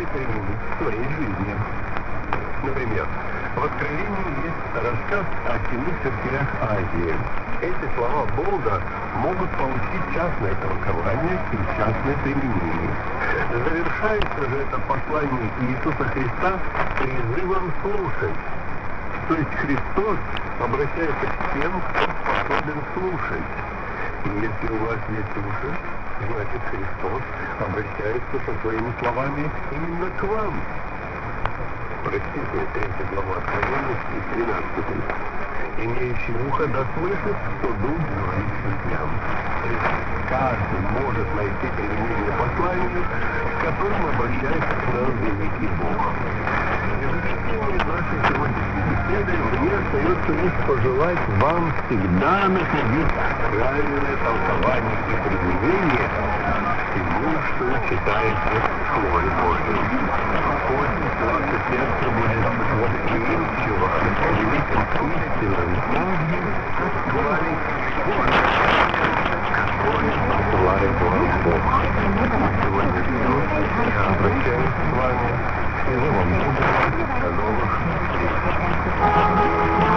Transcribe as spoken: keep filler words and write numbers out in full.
можете применить в своей жизни. Например, в Откровении есть рассказ о семи церквях Азии. Эти слова Бога могут получить частное толкование и частное применение. Завершается же это послание Иисуса Христа призывом слушать. То есть Христос обращается к тем, кто способен слушать. И если у вас есть уши, значит Христос обращается со своими словами именно к вам. Простите, третья глава Откровения, стих тринадцатый. Имеющий ухо да слышит, что Дух говорит церквям. То есть каждый может найти применение посланию, к которому обращается к нам великий Бог. В заключение нашей сегодняшней беседы мне остается лишь пожелать вам всегда находить правильное толкование и применение всему, что читается в Слове Божьем. Пусть ваше сердце будет восприимчиво к великим истинам Божьим, который посылает вам Бог. Сегодня все. Я обращаюсь с вами. Всего вам доброго. До новых встреч.